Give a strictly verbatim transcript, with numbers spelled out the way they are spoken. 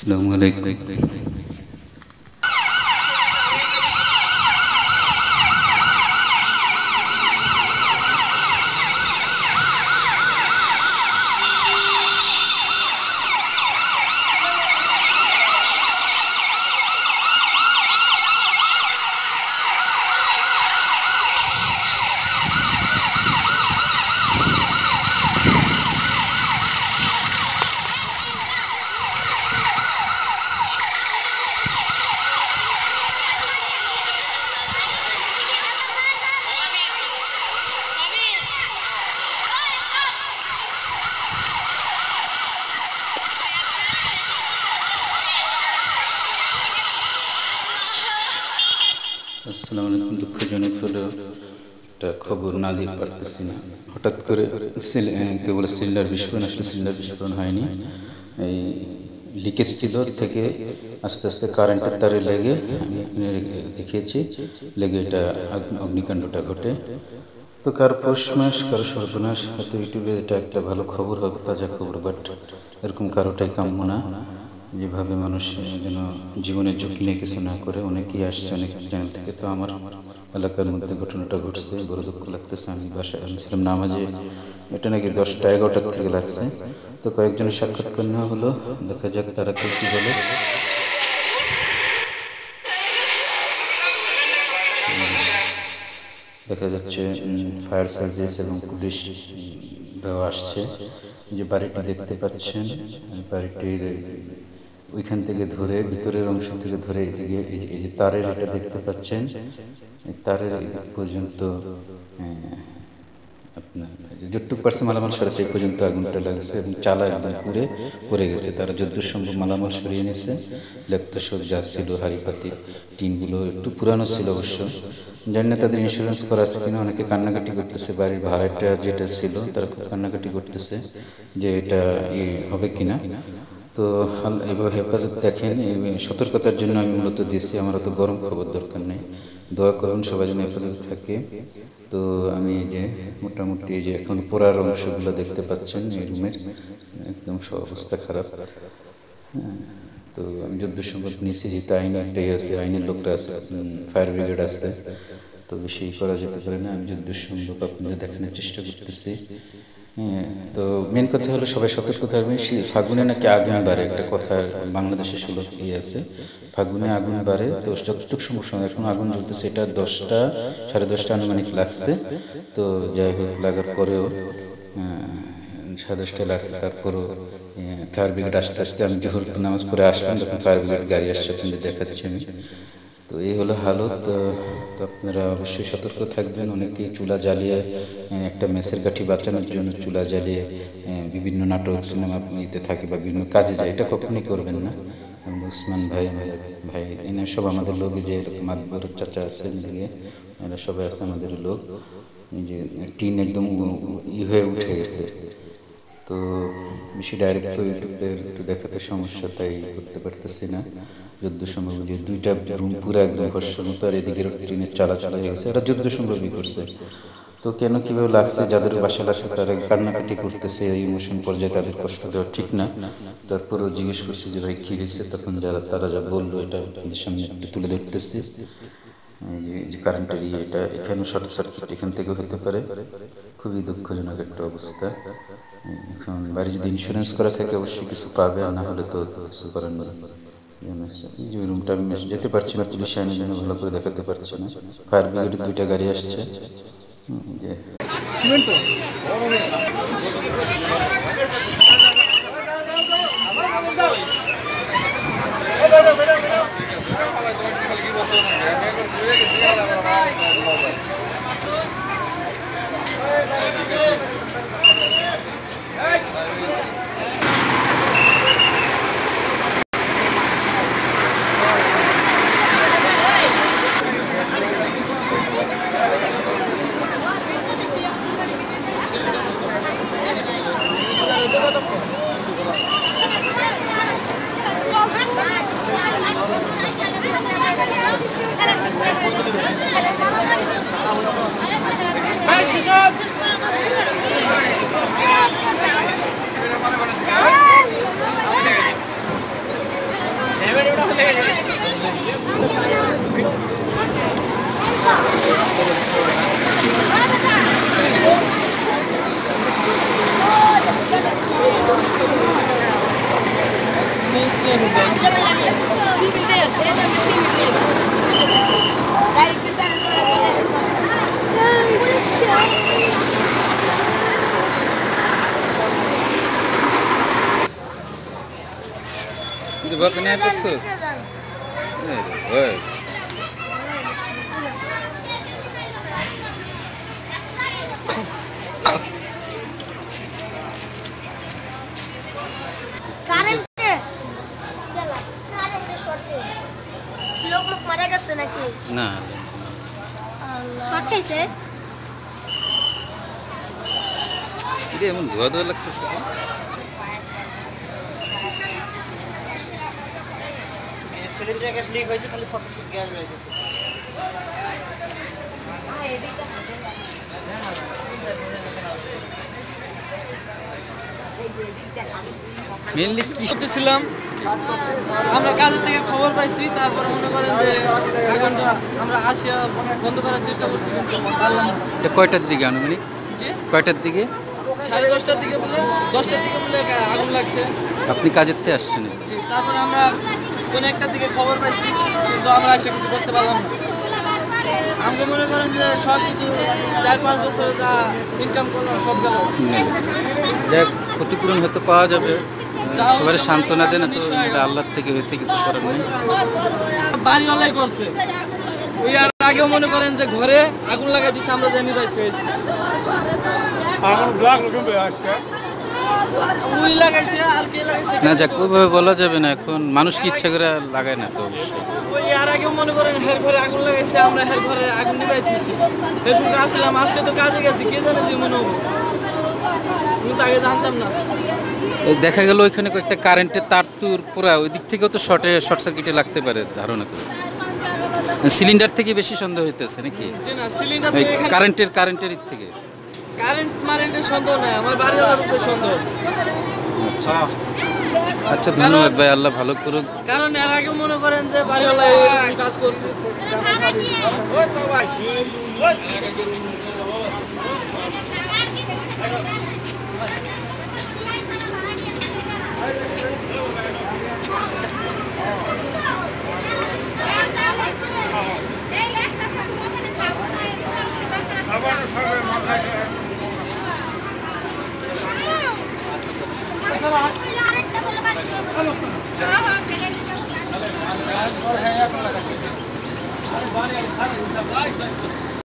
अस्सलामु अलैकुम। আসসালামু আলাইকুম। দুঃখজনক হলেও একটা খবর না দিয়ে পারতেছি না। হঠাৎ করে কেবল সিলিন্ডার বিস্ফোরণ আসলে সিলিন্ডার বিস্ফোরণ হয়নি, এই লিকেজ ছিল থেকে আস্তে আস্তে কারেন্টের তারে লেগে আমি দেখিয়েছি লেগে এটা অগ্নিকাণ্ডটা ঘটে। তো কারো পৌষ মাস কারো সর্বনাশ, হয়তো ইউটিউবে এটা একটা ভালো খবর হবে, তাজা খবর, বাট এরকম কারোটাই কাম্য না। যেভাবে মানুষ যেন জীবনের ঝুঁকি নিয়ে কিছু না করে, অনেকেই আসছে অনেক চ্যানেল থেকে। তো আমার এলাকার মধ্যে ঘটনাটা ঘটছে, বড় দুঃখ লাগতেছে। আমি বাসায় ছিলাম নামাজে, এটা নাকি দশটা এগারোটার থেকে লাগছে। তো কয়েকজনের সাক্ষাৎকার নেওয়া হলো, দেখা যাক তারা কেউ কি বলে। দেখা যাচ্ছে ফায়ার সার্ভিস এবং পুলিশরাও আসছে। যে বাড়িটি দেখতে পাচ্ছেন, বাড়িটির ওইখান থেকে ধরে ভিতরের অংশ থেকে ধরে এদিকে এই যে তারের এটা দেখতে পাচ্ছেন, তারের এদিক পর্যন্ত আপনার যতটুকু পারছে মালামাল সরা সেই পর্যন্ত আগুনটা লাগছে এবং চালা একদম পুড়ে পড়ে গেছে। তারা যতদূর সম্ভব মালামাল সরিয়ে নিয়েছে। লেখতে সব যা ছিল, হাড়িপাতি টিনগুলো একটু পুরানো ছিল অবশ্য, জানি না তাদের ইন্স্যুরেন্স করা আছে কিনা। অনেকে কান্নাকাটি করতেছে, বাড়ির ভাড়াটা যেটা ছিল তারা খুব কান্নাকাটি করতেছে যে এটা হবে কিনা। তো এবার হেফাজত দেখেন, সতর্কতার জন্য আমি মূলত দিয়েছি। আমার অত গরম খবর দরকার নেই, দোয়া করুন সবাই যেন হেফাজত থাকে। তো আমি এই যে মোটামুটি এই যে এখন পোড়ার অংশগুলো দেখতে পাচ্ছেন, এই রুমের একদম সব অবস্থা খারাপ। হ্যাঁ, তো আমি যদ্দূ সম্ভব নিয়েছি, যেহেতু আইন একটাই আছে, আইনের লোকরা আছে, ফায়ার ব্রিগেড আছে, তো বেশি করা যেতে পারে না। আমি যদ্দূর সম্ভব আপনাদের দেখানোর চেষ্টা করতেছি। হ্যাঁ, তো মেন কথা হলো সবাই সতর্ক থাকবেন। ফাগুনে নাকি আগুন বাড়ে, একটা কথা বাংলাদেশে ষোলো ইয়ে আছে, ফাগুনে আগুন বাড়ে। তো যতটুকু সম্ভব সময় এখন আগুন জ্বলতেছে, এটা দশটা সাড়ে দশটা আনুমানিক লাগছে। তো যাই হোক, লাগার পরেও সাড়ে দশটায় লাগছে, তারপরও ফায়ার ব্রিগেড আস্তে আস্তে, আমি জোহর নামাজ পড়ে আসলাম তখন ফায়ার ব্রিগেড গাড়ি আসছে, আপনাদের দেখাচ্ছি আমি। তো এই হলো হালত। তো আপনারা অবশ্যই সতর্ক থাকবেন। অনেকেই চুলা জ্বালিয়ে, একটা মেসের কাঠি বাঁচানোর জন্য চুলা জ্বালিয়ে বিভিন্ন নাটক সিনেমা নিতে থাকে বা বিভিন্ন কাজে যায়, এটা কখনই করবেন না। উসমান ভাই ভাই এনে সব আমাদের লোক, যে এরকম মাতবর চাচা আছে এদিকে, এরা সবাই আছে আমাদের লোক। যে টিন একদম ই হয়ে উঠে গেছে। তো বেশি ডাইরেক্ট তো ইউটিউবের একটু দেখাতে সমস্যা, তাই করতে পারতেছি না। যুদ্ধ সম্ভব যে দুইটা রুম পুরো একদম ঘর্ষণ মতো, আর এদিকে ট্রেনের চালা চালা হয়ে গেছে। এরা যুদ্ধ সম্ভবই করছে। তো কেন কিভাবে লাগছে, যাদের বাসা লাগছে তারা কান্নাকাটি করতেছে, এই ইমোশন পর্যায়ে তাদের কষ্ট দেওয়া ঠিক না। তারপরেও জিজ্ঞেস করছি যে ভাই কি হয়েছে, তখন যারা তারা যা বললো এটা আপনাদের সামনে একটু তুলে ধরতেছি। যে কারেন্টের ইয়ে, এটা এখানে শর্ট সার্কিট এখান থেকে হতে পারে। খুবই দুঃখজনক একটা অবস্থা। এখন বাড়ি যদি ইন্স্যুরেন্স করা থাকে অবশ্যই কিছু পাবে, আর না হলে তো কিছু করার নেই। এই যে রুমটা আমি যেতে পারছি না, পুলিশ আইনের জন্য ভালো করে দেখাতে পারছি না। ফায়ার ব্রিগেডের দুইটা গাড়ি আসছে। যে Itu baknya khusus. Wah. কারেন্টে চলা কারেন্টে শর্টে লোক লোক মারা গেছে নাকি না শর্ট খাইছে এটা এমন ধোয়া ধোয়া লাগতেছে সিলিন্ডার গ্যাস লিক হয়েছে খালি ফটো গ্যাস বেরিয়েছে মেইনলি কি করতেছিলাম আমরা কাজের থেকে খবর পাইছি তারপর মনে করেন যে এখন আমরা আসিয়া বন্ধ করার চেষ্টা করছি কিন্তু পারলাম না এটা কয়টার দিকে আনুমানিক যে কয়টার দিকে সাড়ে দশটার দিকে বলে দশটার দিকে বলে আগুন লাগছে আপনি কাজের থেকে আসছেন জি তারপর আমরা কোনো একটার দিকে খবর পাইছি কিন্তু আমরা এসে কিছু করতে পারলাম না আমাকে মনে করেন যে সব কিছু চার পাঁচ বছরে যা ইনকাম করলাম সব গেল যাক ক্ষতিপূরণ হয়তো পাওয়া যাবে সবাই সান্ত্বনা দেন তো এটা আল্লাহর থেকে হয়েছে কিছু করার নেই বাড়িওয়ালাই করছে ওই আর আগেও মনে করেন যে ঘরে আগুন লাগাই দিচ্ছে আমরা জানি বাইক হয়েছি ওই লাগাইছে আর কে লাগাইছে না যাক ওইভাবে বলা যাবে না এখন মানুষ কি ইচ্ছা করে লাগায় না তো অবশ্যই ওই আর আগেও মনে করেন হের ঘরে আগুন লাগাইছে আমরা হের ঘরে আগুন নিবাই দিয়েছি এর সঙ্গে আসলাম আজকে তো কাজে গেছি কে জানে যে মনে হবে আমি তো আগে জানতাম না এই দেখা গেল ওইখানে কয়েকটা কারেন্টের তার তুর পুরা ওই দিক থেকেও তো শর্টে শর্ট সার্কিটে লাগতে পারে ধারণা করে সিলিন্ডার থেকে বেশি সন্দেহ হইতেছে নাকি যে না সিলিন্ডার এই তো এখানে কারেন্টের কারেন্টের দিক থেকে কারেন্ট মারেন্টের সন্দেহ নাই আমার বাড়িওয়ালার উপরে সন্দেহ আচ্ছা ধন্যবাদ ভাই আল্লাহ ভালো করুক কারণ এর আগে মনে করেন যে বাড়িওয়ালা এরকম কাজ করছে ওই তো ভাই আরেকটা বলে